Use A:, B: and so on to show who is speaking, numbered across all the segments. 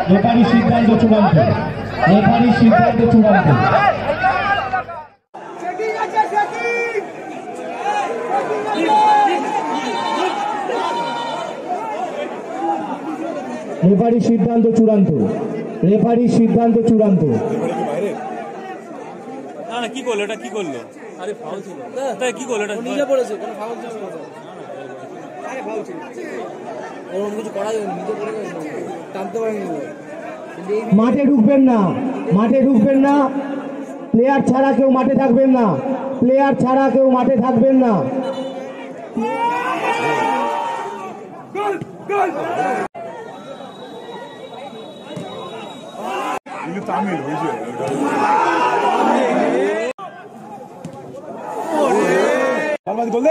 A: রেফারির সিদ্ধান্ত চূড়ান্ত। রেফারির সিদ্ধান্ত চূড়ান্ত। রেফারির সিদ্ধান্ত চূড়ান্ত। রেফারির সিদ্ধান্ত চূড়ান্ত।
B: না না, কি করলো এটা? কি করলো? আরে ফাউল ছিল। তাই কি করলো এটা? নিজে পড়েছে, কোনো ফাউল ছিল না। আরে ফাউল ছিল। ওর কিছু করা যাবে, নিজে পড়ে গেছে, টানতে পারেনি।
A: মাঠে ঢুকবেন না, মাঠে ঢুকবেন না। প্লেয়ার ছাড়া কেউ মাঠে থাকবেন না। প্লেয়ার ছাড়া কেউ মাঠে থাকবেন না।
C: তামিল বুঝে বললে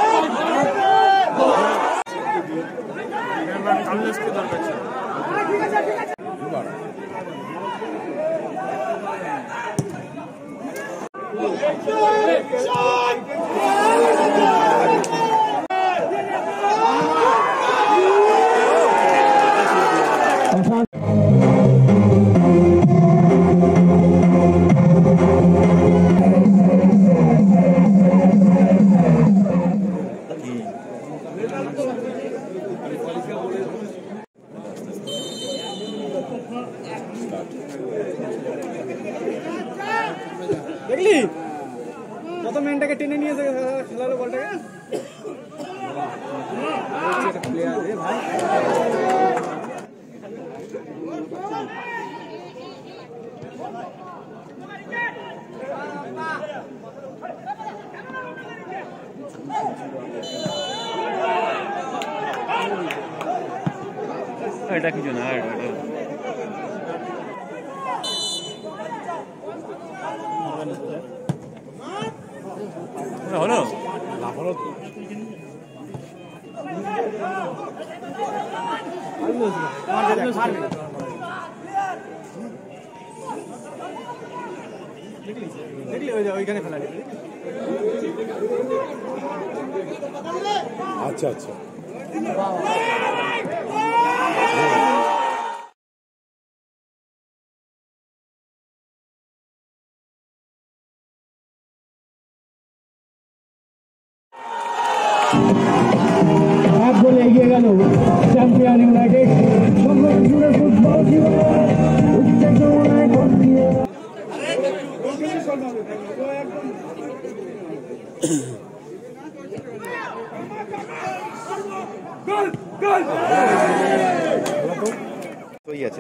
D: দেখলি কত ম্যানটাকে টেনে নিয়ে খেলালো বলটাকে।
B: এটা কিছু না, হলো
D: দেখলি ওইখানে ফেলা।
C: আচ্ছা আচ্ছা
A: এক গোলে এগিয়ে গেল চ্যাম্পিয়ন ইউনাইটেড। সমগ্র জুড়ে ফুটবল উত্তেজনায় ভর্তি।
C: আছে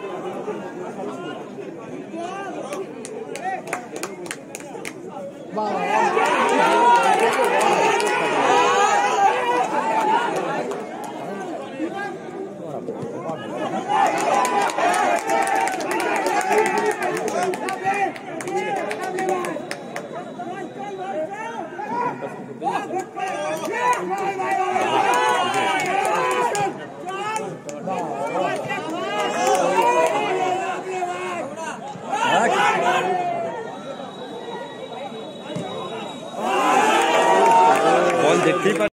C: বল দেখতেই পার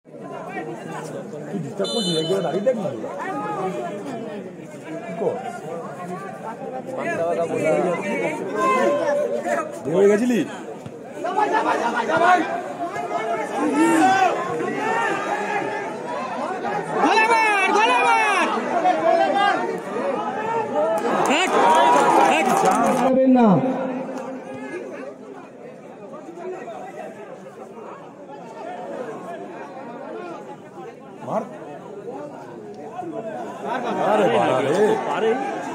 C: হয়ে গেছিলি
A: না।
C: মার আরে বারে
B: আরে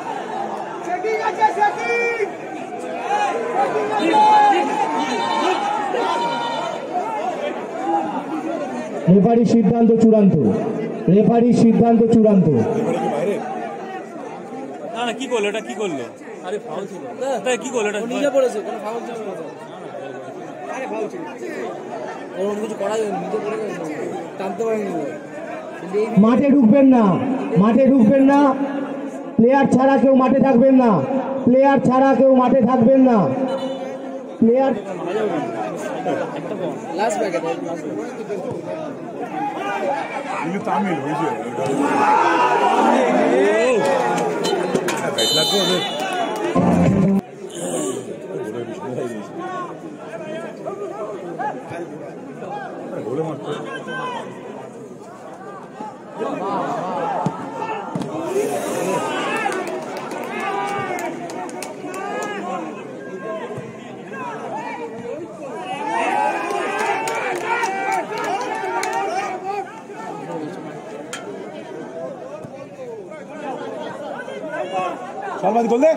A: রেফারির সিদ্ধান্ত চূড়ান্ত। রেফারির সিদ্ধান্ত চূড়ান্ত।
B: না না, কি করলো এটা? কি করলো? আরে ফাউল ছিল। তাই কি করলো এটা? নিজে পড়েছে, কোনো ফাউল ছিল না। আরে ফাউল ছিল। ওর কিছু করা যাবে, নিজে পড়ে গেছে, টানতে পারেনি।
A: মাঠে ঢুকবেন না, মাঠে ঢুকবেন না। প্লেয়ার ছাড়া কেউ মাঠে থাকবেন না। প্লেয়ার ছাড়া কেউ মাঠে থাকবেন না। প্লেয়ার
D: লাস্ট ব্যাকে
C: তামিল বুঝে গোলে মারতে সালমাদি গোল দে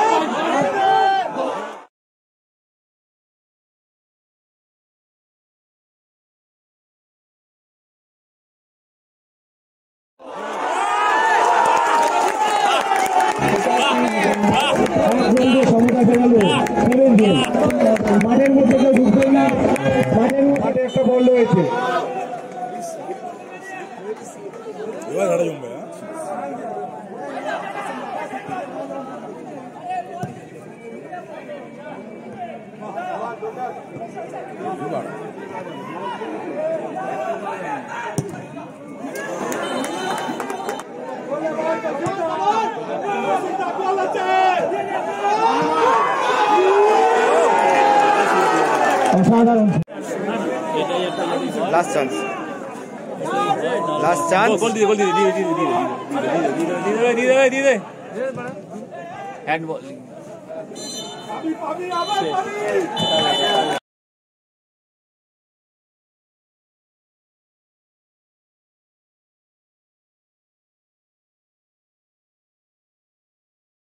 A: সমতা ফেরালো মাঠের মধ্যে কেউ ঢুকবেন না মাঠে একটা বল রয়েছে
C: এবার ঝাড়া জমবে
A: অসাধারণ
D: last chance last chance
B: goal দিয়ে হ্যান্ডবল